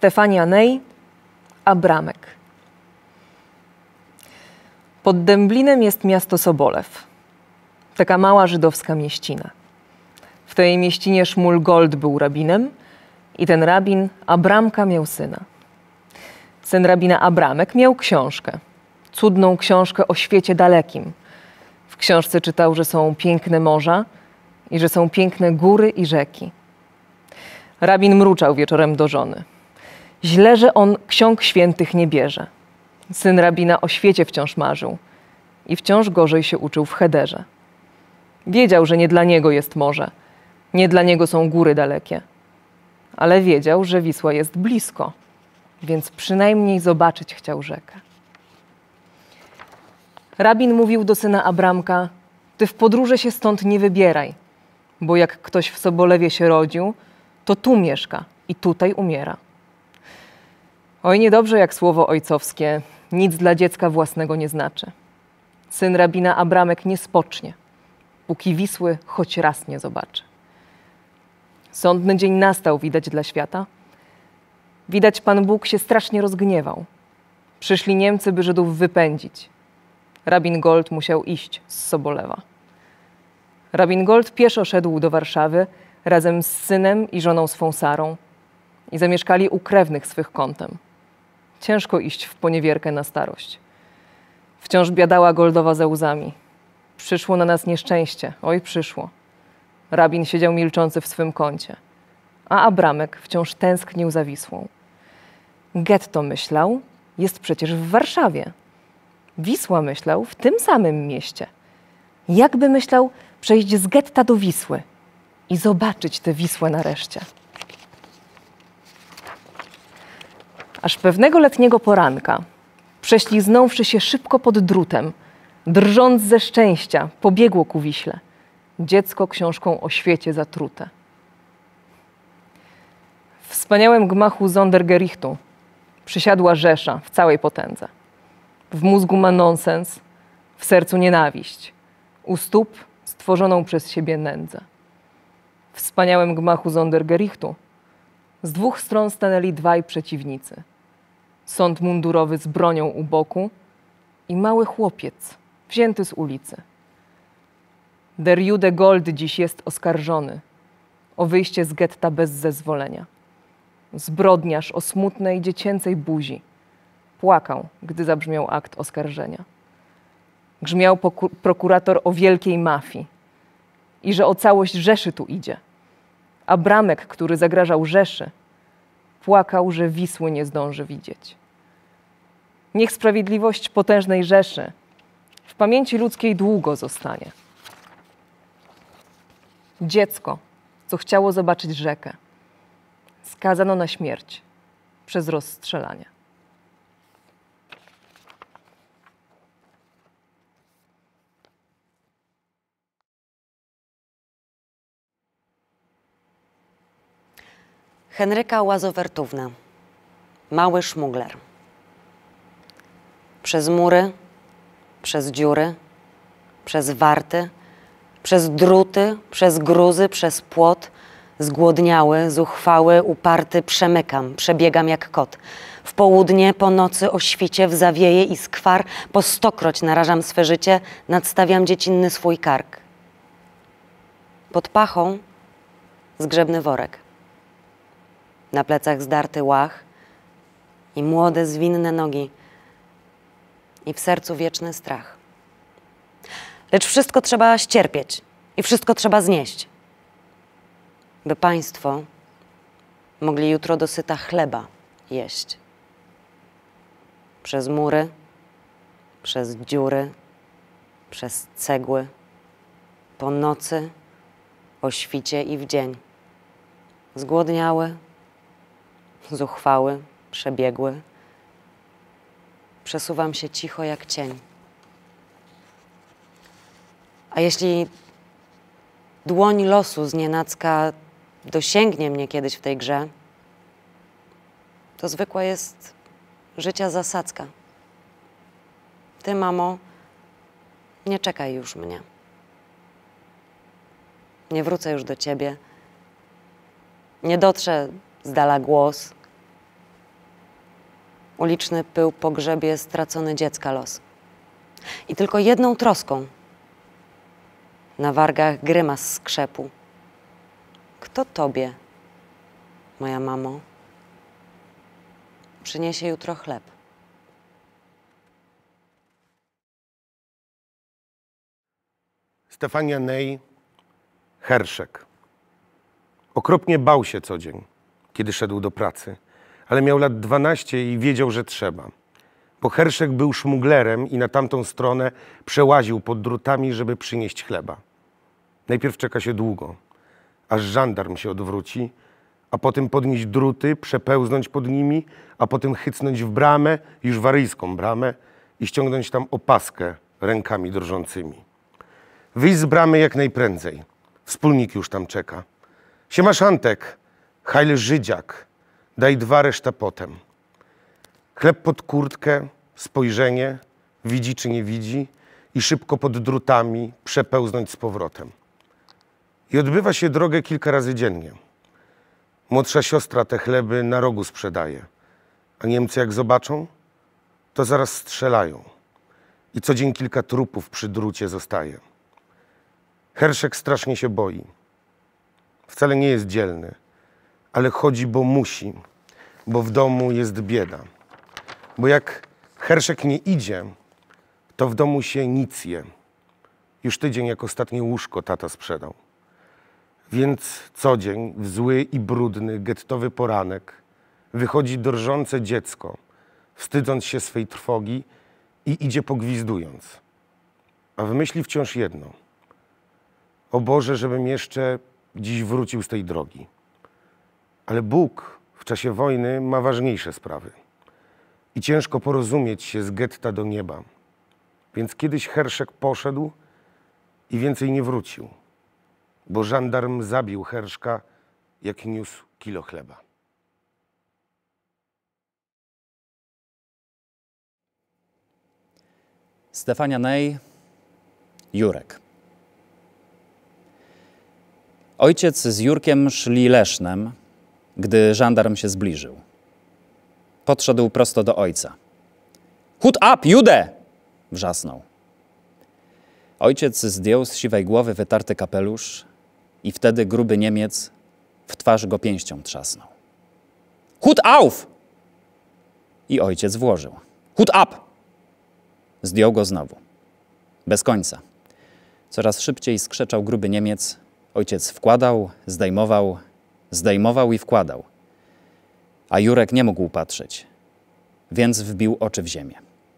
Stefania Ney, Abramek. Pod Dęblinem jest miasto Sobolew. Taka mała żydowska mieścina. W tej mieścinie Szmul Gold był rabinem i ten rabin Abramka miał syna. Syn rabina Abramek miał książkę. Cudną książkę o świecie dalekim. W książce czytał, że są piękne morza i że są piękne góry i rzeki. Rabin mruczał wieczorem do żony. Źle, że on ksiąg świętych nie bierze. Syn rabina o świecie wciąż marzył i wciąż gorzej się uczył w cheder. Wiedział, że nie dla niego jest morze, nie dla niego są góry dalekie, ale wiedział, że Wisła jest blisko, więc przynajmniej zobaczyć chciał rzekę. Rabin mówił do syna Abramka: ty w podróże się stąd nie wybieraj, bo jak ktoś w Sobolewie się rodził, to tu mieszka i tutaj umiera. Oj, niedobrze jak słowo ojcowskie, nic dla dziecka własnego nie znaczy. Syn rabina Abramek nie spocznie, póki Wisły choć raz nie zobaczy. Sądny dzień nastał, widać, dla świata. Widać, Pan Bóg się strasznie rozgniewał. Przyszli Niemcy, by Żydów wypędzić. Rabin Gold musiał iść z Sobolewa. Rabin Gold pieszo szedł do Warszawy razem z synem i żoną swą Sarą i zamieszkali u krewnych swych kątem. Ciężko iść w poniewierkę na starość. Wciąż biadała Goldowa ze łzami. Przyszło na nas nieszczęście, oj przyszło. Rabin siedział milczący w swym kącie, a Abramek wciąż tęsknił za Wisłą. Getto, myślał, jest przecież w Warszawie. Wisła, myślał, w tym samym mieście. Jakby myślał przejść z getta do Wisły i zobaczyć tę Wisłę nareszcie. Aż pewnego letniego poranka, prześliznąwszy się szybko pod drutem, drżąc ze szczęścia, pobiegło ku Wiśle. Dziecko książką o świecie zatrute. W wspaniałym gmachu Sondergerichtu przysiadła Rzesza w całej potędze. W mózgu ma nonsens, w sercu nienawiść, u stóp stworzoną przez siebie nędzę. W wspaniałym gmachu Sondergerichtu z dwóch stron stanęli dwaj przeciwnicy. Sąd mundurowy z bronią u boku i mały chłopiec wzięty z ulicy. Der Jude Gold dziś jest oskarżony o wyjście z getta bez zezwolenia. Zbrodniarz o smutnej, dziecięcej buzi płakał, gdy zabrzmiał akt oskarżenia. Grzmiał prokurator o wielkiej mafii i że o całość Rzeszy tu idzie. Abramek, który zagrażał Rzeszy, płakał, że Wisły nie zdąży widzieć. Niech sprawiedliwość potężnej Rzeszy w pamięci ludzkiej długo zostanie. Dziecko, co chciało zobaczyć rzekę, skazano na śmierć przez rozstrzelanie. Henryka Łazowertówna, mały szmugler. Przez mury, przez dziury, przez warty, przez druty, przez gruzy, przez płot, zgłodniały, zuchwały, uparty, przemykam, przebiegam jak kot. W południe, po nocy, o świcie, w zawieje i skwar, po stokroć narażam swe życie, nadstawiam dziecinny swój kark. Pod pachą zgrzebny worek. Na plecach zdarty łach i młode, zwinne nogi i w sercu wieczny strach. Lecz wszystko trzeba ścierpieć i wszystko trzeba znieść, by państwo mogli jutro dosyta chleba jeść. Przez mury, przez dziury, przez cegły, po nocy, o świcie i w dzień. Zgłodniały, zuchwały, przebiegły. Przesuwam się cicho jak cień. A jeśli dłoń losu znienacka dosięgnie mnie kiedyś w tej grze, to zwykła jest życia zasadzka. Ty, mamo, nie czekaj już mnie. Nie wrócę już do ciebie. Nie dotrze z dala głos. uliczny pył pogrzebie stracony dziecka los. I tylko jedną troską na wargach grymas skrzepu. Kto tobie, moja mamo, przyniesie jutro chleb? Stefania Ney, Herszek. Okropnie bał się co dzień, kiedy szedł do pracy, ale miał lat 12 i wiedział, że trzeba. Bo Herszek był szmuglerem i na tamtą stronę przełaził pod drutami, żeby przynieść chleba. Najpierw czeka się długo, aż żandarm się odwróci, a potem podnieść druty, przepełznąć pod nimi, a potem chycnąć w bramę, już waryjską bramę, i ściągnąć tam opaskę rękami drżącymi. Wyjść z bramy jak najprędzej. Wspólnik już tam czeka. Siema Szantek, hajl Żydziak, daj 2, reszta potem. Chleb pod kurtkę, spojrzenie, widzi czy nie widzi, i szybko pod drutami przepełznąć z powrotem. I odbywa się drogę kilka razy dziennie. Młodsza siostra te chleby na rogu sprzedaje, a Niemcy jak zobaczą, to zaraz strzelają. I co dzień kilka trupów przy drucie zostaje. Herszek strasznie się boi. Wcale nie jest dzielny, ale chodzi, bo musi, bo w domu jest bieda. Bo jak Herszek nie idzie, to w domu się nic je. Już tydzień jak ostatnie łóżko tata sprzedał. Więc co dzień w zły i brudny, gettowy poranek wychodzi drżące dziecko, wstydząc się swej trwogi, i idzie pogwizdując. A w myśli wciąż jedno. O Boże, żebym jeszcze dziś wrócił z tej drogi. Ale Bóg w czasie wojny ma ważniejsze sprawy. I ciężko porozumieć się z getta do nieba. Więc kiedyś Herszek poszedł i więcej nie wrócił. Bo żandarm zabił Herszka, jak niósł kilo chleba. Stefania Ney, Jurek. Ojciec z Jurkiem szli Lesznem, gdy żandarm się zbliżył. Podszedł prosto do ojca. Hut up, Jude! Wrzasnął. Ojciec zdjął z siwej głowy wytarty kapelusz i wtedy gruby Niemiec w twarz go pięścią trzasnął. Hut auf! I ojciec włożył. Hut up! Zdjął go znowu. Bez końca. Coraz szybciej skrzeczał gruby Niemiec. Ojciec wkładał, zdejmował i wkładał. A Jurek nie mógł patrzeć, więc wbił oczy w ziemię.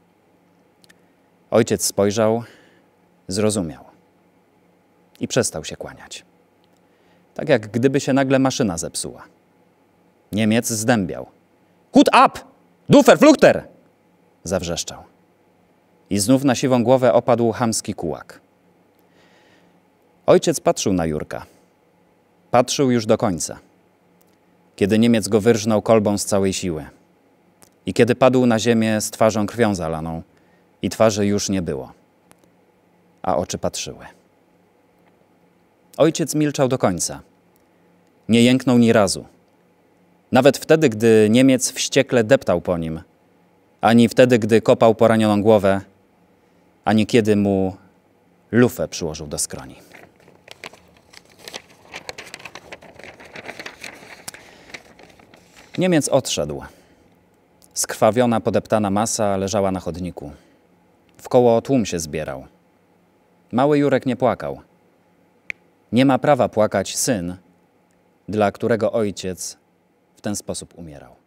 Ojciec spojrzał, zrozumiał i przestał się kłaniać. Tak jak gdyby się nagle maszyna zepsuła. Niemiec zdębiał. Hut up! Du Verfluchter! Zawrzeszczał. I znów na siwą głowę opadł chamski kułak. Ojciec patrzył na Jurka. Patrzył już do końca. Kiedy Niemiec go wyrżnął kolbą z całej siły. I kiedy padł na ziemię z twarzą krwią zalaną i twarzy już nie było. A oczy patrzyły. Ojciec milczał do końca. Nie jęknął ni razu. Nawet wtedy, gdy Niemiec wściekle deptał po nim. Ani wtedy, gdy kopał poranioną głowę. Ani kiedy mu lufę przyłożył do skroni. Niemiec odszedł. Skrwawiona, podeptana masa leżała na chodniku. Wkoło tłum się zbierał. Mały Jurek nie płakał. Nie ma prawa płakać syn, dla którego ojciec w ten sposób umierał.